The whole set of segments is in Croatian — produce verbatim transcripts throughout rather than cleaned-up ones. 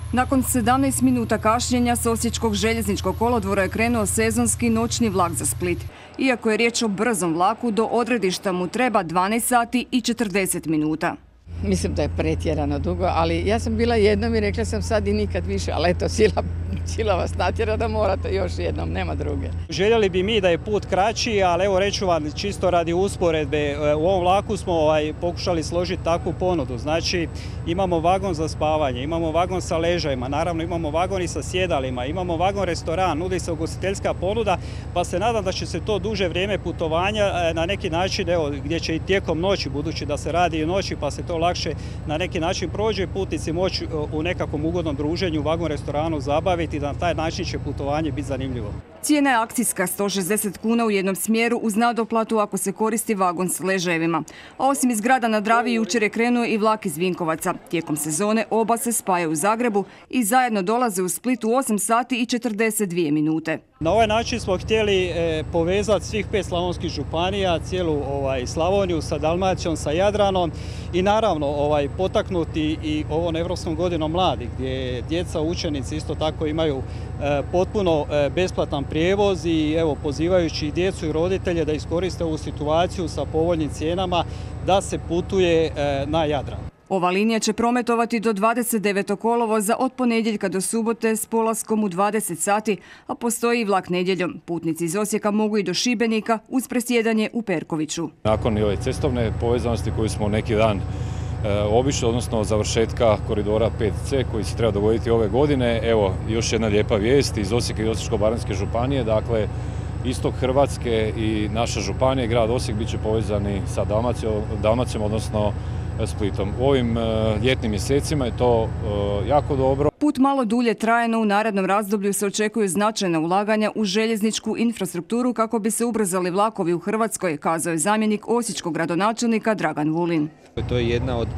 Nakon sedamnaest minuta kašnjenja s osječkog željezničkog kolodvora je krenuo sezonski noćni vlak za Split. Iako je riječ o brzom vlaku, do odredišta mu treba dvanaest sati i četrdeset minuta. Mislim da je pretjerano dugo, ali ja sam bila jednom i rekla sam sad i nikad više, ali eto, sila, sila vas natjera da morate još jednom, nema druge. Željeli bi mi da je put kraći, ali evo reću vam čisto radi usporedbe, u ovom vlaku smo ovaj, pokušali složiti takvu ponudu. Znači imamo vagon za spavanje, imamo vagon sa ležajima, naravno imamo vagon i sa sjedalima, imamo vagon restoran, nudi se ugostiteljska ponuda, pa se nadam da će se to duže vrijeme putovanja na neki način, evo, gdje će i tijekom noći, budući da se radi i noći, pa se to lakše na neki način prođe, putnici moći u nekakvom ugodnom druženju u vagon restoranu zabaviti, da na taj način će putovanje biti zanimljivo. Cijena je akcijska, sto šezdeset kuna u jednom smjeru uz nadoplatu ako se koristi vagon s ležajevima. A osim iz grada na Dravi jučer je krenuo i vlak iz Vinkovaca. Tijekom sezone oba se spajaju u Zagrebu i zajedno dolaze u Split u osam sati i četrdeset dvije minute. Na ovaj način smo htjeli e, povezati svih pet slavonskih županija, cijelu ovaj, Slavoniju sa Dalmacijom, sa Jadranom i naravno ovaj, potaknuti i ovom Europskom godinom mladih gdje djeca, učenici isto tako imaju e, potpuno e, besplatan prijevoz i evo pozivajući djecu i roditelje da iskoriste ovu situaciju sa povoljnim cijenama da se putuje e, na Jadran. Ova linija će prometovati do dvadeset devetog kolovoza od ponedjeljka do subote s polaskom u dvadeset sati, a postoji i vlak nedjeljom. Putnici iz Osijeka mogu i do Šibenika uz presjedanje u Perkoviću. Nakon ove cestovne povezanosti koju smo neki dan e, obišli, odnosno završetka koridora pet ce koji se treba dogoditi ove godine, evo još jedna lijepa vijest iz Osijeka i Osječko-baranjske županije, dakle istok Hrvatske i naša županija, grad Osijek, bit će povezani sa Dalmacijom, Dalmacijom odnosno Splitom. U ovim ljetnim mjesecima je to jako dobro. Put malo dulje traje, no u narednom razdoblju se očekuju značajna ulaganja u željezničku infrastrukturu kako bi se ubrzali vlakovi u Hrvatskoj, kazao je zamjenik osječkog gradonačelnika Dragan Vulin. To je jedna od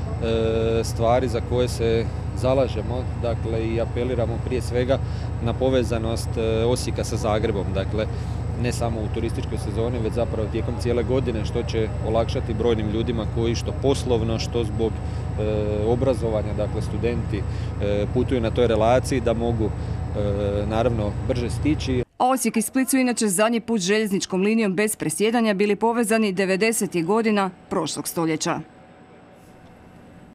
e, stvari za koje se zalažemo, dakle i apeliramo prije svega na povezanost Osijeka sa Zagrebom, dakle ne samo u turističkoj sezoni, već zapravo tijekom cijele godine, što će olakšati brojnim ljudima koji što poslovno, što zbog e, obrazovanja, dakle studenti e, putuju na toj relaciji da mogu e, naravno brže stići. A Osijek i Split su inače zadnji put željezničkom linijom bez presjedanja bili povezani devedesetih godina prošlog stoljeća.